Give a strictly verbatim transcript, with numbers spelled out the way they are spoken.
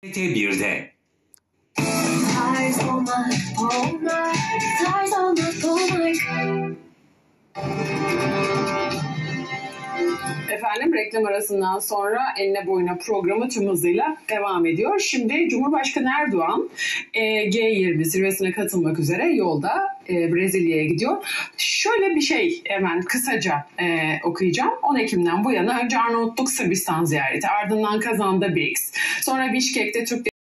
T bir'de. Tarz olmak, olmak, tarz olmak, olmak. Efendim, reklam arasından sonra Enine Boyuna programı tüm hızıyla devam ediyor. Şimdi Cumhurbaşkanı Erdoğan e, G yirmi zirvesine katılmak üzere yolda e, Brezilya'ya gidiyor. Şöyle bir şey hemen kısaca e, okuyacağım. on Ekim'den bu yana önce Arnavutluk Sırbistan ziyareti, ardından Kazan'da B R I C S, sonra Bişkek'te Türk